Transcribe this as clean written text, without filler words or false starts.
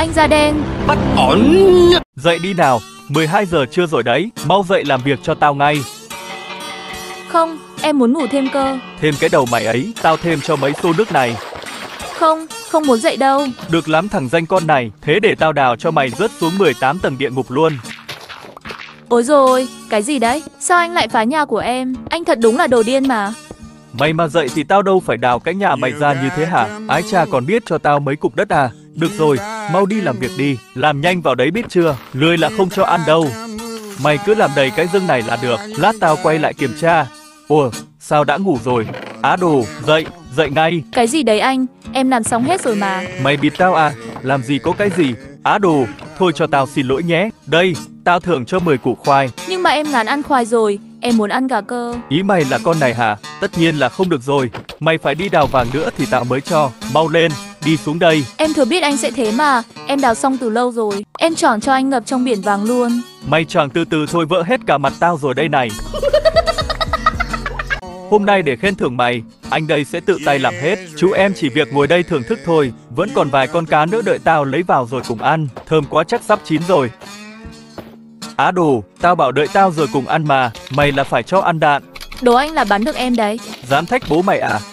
Anh da đen. Bắt ổn. Dậy đi nào, 12 giờ trưa rồi đấy, mau dậy làm việc cho tao ngay. Không, em muốn ngủ thêm cơ. Thêm cái đầu mày ấy, tao thêm cho mấy xô nước này. Không, không muốn dậy đâu. Được lắm thằng danh con này, thế để tao đào cho mày rớt xuống 18 tầng địa ngục luôn. Ôi rồi, cái gì đấy? Sao anh lại phá nhà của em? Anh thật đúng là đồ điên mà. Mày mà dậy thì tao đâu phải đào cái nhà mày ra như thế hả? Ái cha còn biết cho tao mấy cục đất à? Được rồi, mau đi làm việc đi, làm nhanh vào đấy biết chưa? Lười là không cho ăn đâu. Mày cứ làm đầy cái rưng này là được, lát tao quay lại kiểm tra. Ủa, sao đã ngủ rồi? Á đồ, dậy, dậy ngay. Cái gì đấy anh? Em làm xong hết rồi mà. Mày bịt tao à? Làm gì có cái gì? Á đồ, thôi cho tao xin lỗi nhé. Đây, tao thưởng cho 10 củ khoai. Nhưng mà em ngán ăn khoai rồi, em muốn ăn gà cơ. Ý mày là con này hả? Tất nhiên là không được rồi. Mày phải đi đào vàng nữa thì tao mới cho. Mau lên, đi xuống đây. Em thừa biết anh sẽ thế mà, em đào xong từ lâu rồi. Em choảng cho anh ngập trong biển vàng luôn. Mày choàng từ từ thôi vỡ hết cả mặt tao rồi đây này. Hôm nay để khen thưởng mày, anh đây sẽ tự tay làm hết. Chú em chỉ việc ngồi đây thưởng thức thôi. Vẫn còn vài con cá nữa đợi tao lấy vào rồi cùng ăn. Thơm quá chắc sắp chín rồi. Á đồ, tao bảo đợi tao rồi cùng ăn mà. Mày là phải cho ăn đạn. Đồ anh là bắn được em đấy. Dám thách bố mày à?